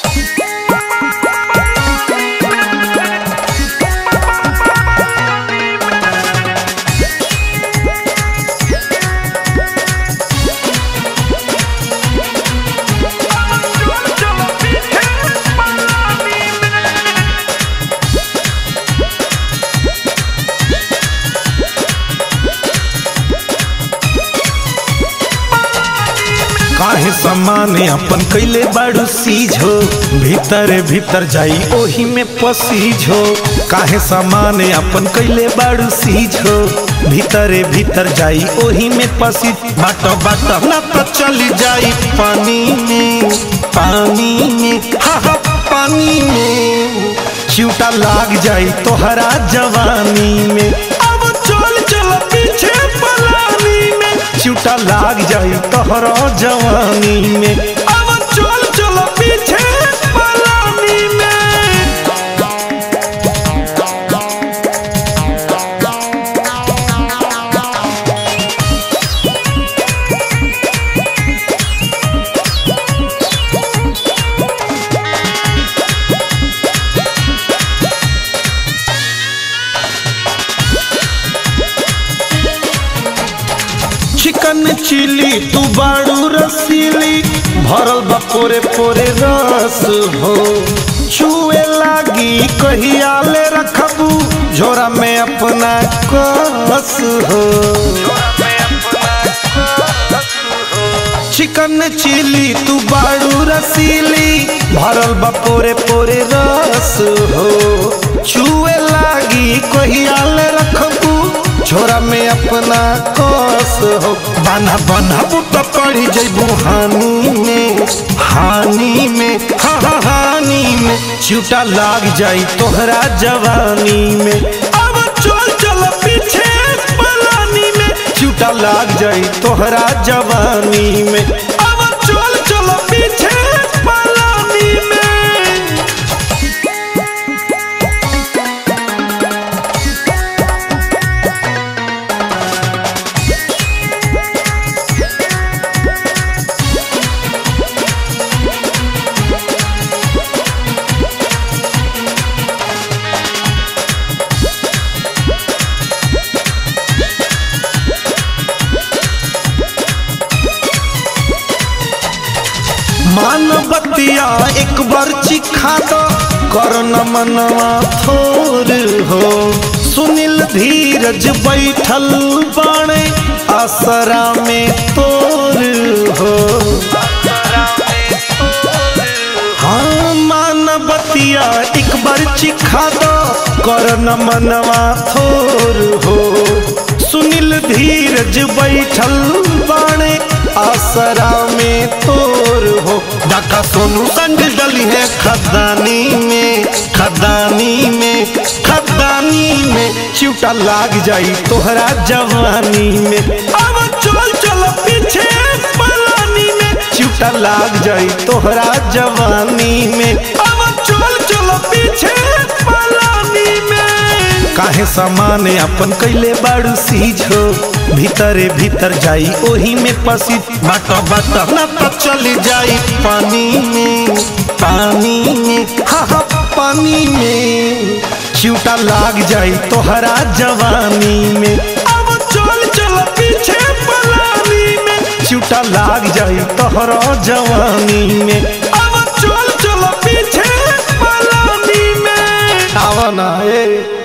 काहे समान अपन कैले बाड़ू सीझ हो, भीतर भीतर जाई ओही में पसीझ हो। काहे समान अपन कैले बाड़ू सीझ हो, भीतर भीतर जाई ओही में पसीझ। बाट बाट ना तो चली जाई पानी में, पानी में, हा हा पानी में। चिउटा लाग जाई तोहरा जवानी में, अब चल चल पीछे पलानी में। चिउटा लाग जाई तोहरा जवानी में, अब चल चल पीछे पलानी में। चिकन चिली तू बाड़ू रसीली, भरल बा पोरे पोरे रस हो। छुए लागी कहिया ले रखबू, झोरा में अपना कस हो। चिकन चिली तू बाड़ू रसीली, भरल बा पोरे पोरे रस हो। छुए लागी कहिया ले रखबू, झोरा में अपना कस हो। बाना बाना बुटा पड़ी जइबू हानी में, हानी में, हा हा हानी में। चिउटा लाग जाई तोहरा जवानी में, अब चल चल पीछे पलानी में। चिउटा लाग जाई तोहरा जवानी में, अब चल चल पीछे पलानी में। मान बतिया एक बार चिखा दो, कर न मनवा थोर हो। सुनील धीरज बैठल बाणे आसरा में तोर हो। हाँ मान बतिया एक बार चिखा दो, कर न मनवा थोर हो। सुनील धीरज बैठल बाणे आसरा में तोर हो। डाका सोनू संग डली है खदानी में, खदानी में, खदानी में। चिउटा लाग जाई तोहरा जवानी में, अब चल चल पीछे पलानी में। चिउटा लाग जाई तोहरा जवानी में, अब चल चल पीछे पलानी में। काहे समान अपन कैले बाड़ू सीझ हो, भीतरे भीतर जाई ओही में पसी। बाट बाट ना तो चली जाई पानी में, पानी में, हा हा पानी में। चिउटा लाग जाई तोहरा जवानी में, अब चल चल पीछे पलानी में। चिउटा लाग जाई तोहरा जवानी में, अब चल चल पीछे पलानी में। आवा ना ए